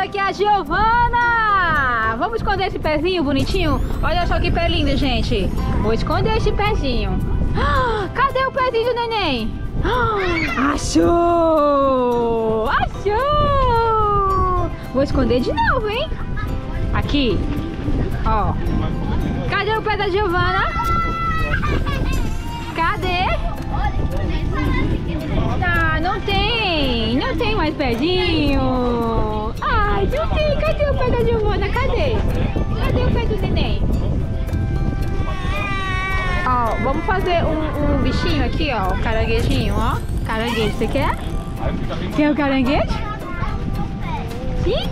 aqui é a Giovana! Vamos esconder esse pezinho bonitinho? Olha só que pé lindo, gente. Vou esconder esse pezinho. Cadê o pezinho do neném? Achou! Achou! Vou esconder de novo, hein? Aqui. Ó. Cadê o pé da Giovana? Cadê? Ah, não tem. Não tem mais pezinho. Ai, não tem. Cadê o pé da Giovana? Cadê? Cadê o pé do neném? Ó, vamos fazer um bichinho aqui, ó. O caranguejinho, ó. Caranguejo, você quer? Quer o caranguejo? Sim?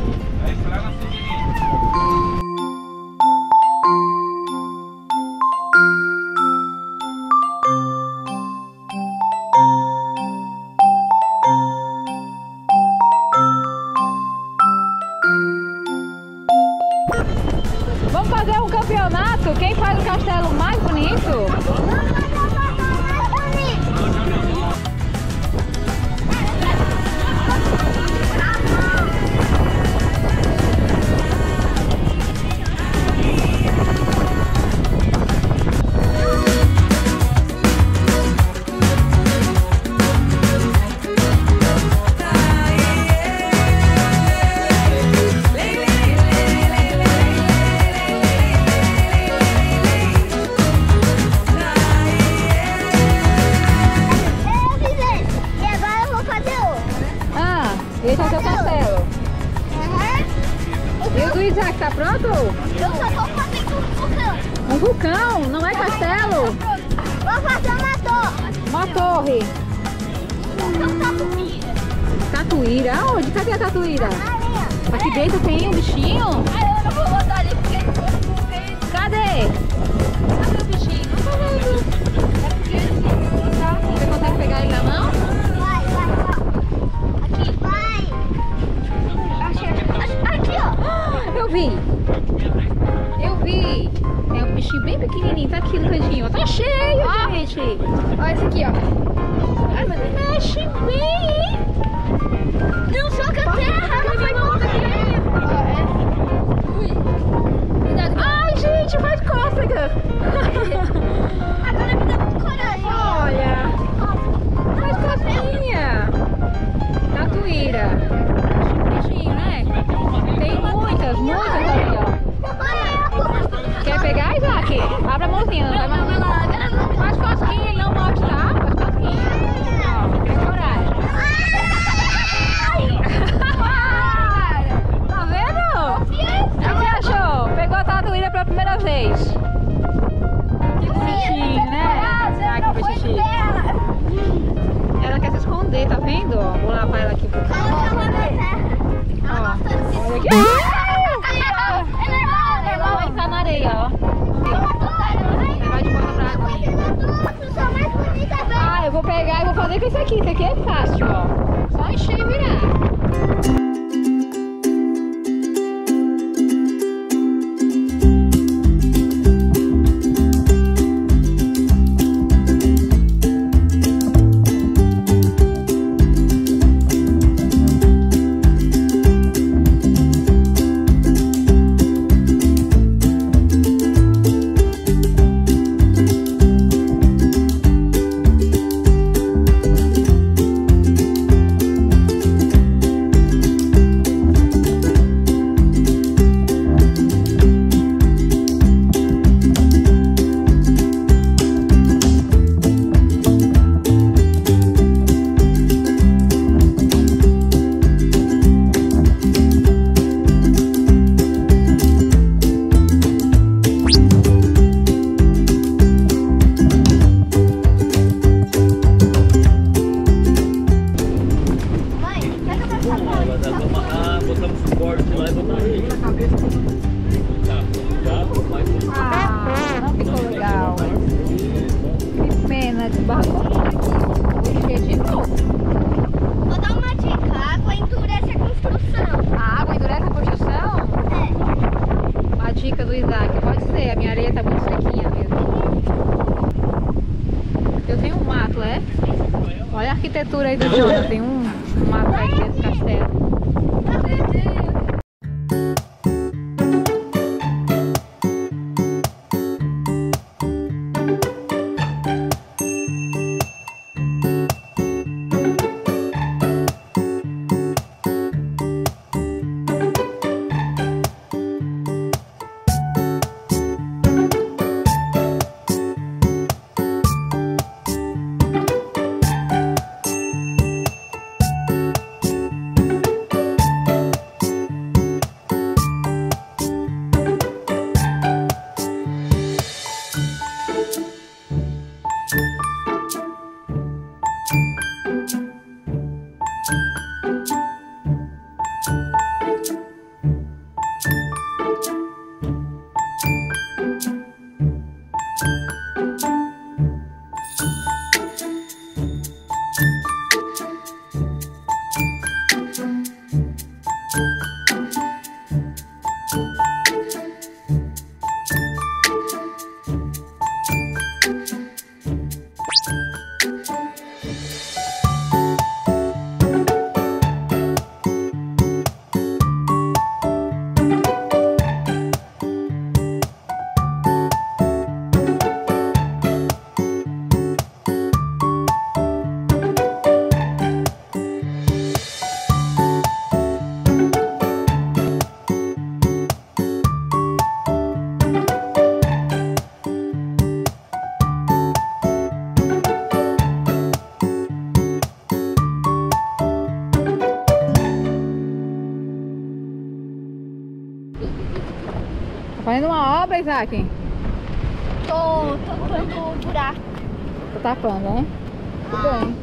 Vamos fazer um campeonato? Quem faz o castelo mais bonito? Esse é o seu castelo. E o do Isaac, tá pronto? Eu só vou fazer um vulcão. Um vulcão? Não é castelo? Vou fazer uma torre. Uma torre. Tatuíra? Aonde? Cadê a tatuíra? Aqui dentro tem um bichinho? Eu não vou botar ali porque... Cadê? Cadê o bichinho? Não tô vendo. Você consegue pegar ele na mão? Eu vi! Eu vi! É um bichinho bem pequenininho, tá aqui no cantinho. Tá cheio, gente! Olha esse aqui, ó. Ai, mas mexe bem, hein? Não soca a terra! Não vai conta aqui! Ai, gente, faz cócega! Agora me dá muito coragem! Olha! Faz cosquinha! Tatuíra! Bichinho, né? Tem muitas ali, ó. Quer pegar, Isaac? Abre a mãozinha, não vai mais. Faz cosquinha, ele não morde, tá? Faz cosquinha. Ó, tem coragem. Tá vendo? O que você achou? Pegou a tatuíra pela primeira vez. Que bonitinho, né? Ah, que bonitinho. Ela quer se esconder, tá vendo? Ó, vou lavar ela aqui. Ó, olha aqui. Ela vai entrar na areia, ó. Vai de volta pra água. Ah, eu vou pegar e vou fazer com esse aqui. Esse aqui é fácil, ó. Só encher e virar. Botamos suporte lá e botamos aí. Ah, não ficou legal. Que pena, desbarrou aqui. Vou encher de novo. Vou dar uma dica. A água endurece a construção. A água endurece a construção? É. Uma dica do Isaac. Pode ser, a minha areia tá muito sequinha mesmo. Eu tenho um mato, é? Olha a arquitetura aí do Jota. Tem um mato aí dentro do castelo. Fazendo uma obra, Isaac? Tô tapando o buraco. Tô tapando, né? Tudo bem.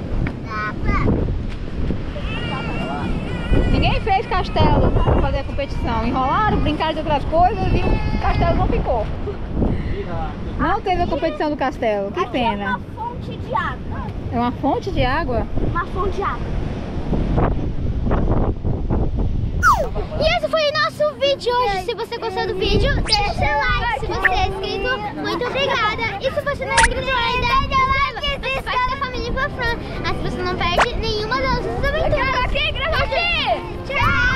Ninguém fez castelo pra fazer a competição. Enrolaram, brincaram de outras coisas e o castelo não ficou. Não teve a competição do castelo. Que pena. É uma fonte de água. É uma fonte de água? Uma fonte de água. E esse foi o nosso vídeo hoje. Se você gostou do vídeo, deixa seu like. Se você é inscrito, muito obrigada. E se você não é inscrito ainda, você faz da família Fafran. Assim você não perde nenhuma das nossas aventuras. Tchau!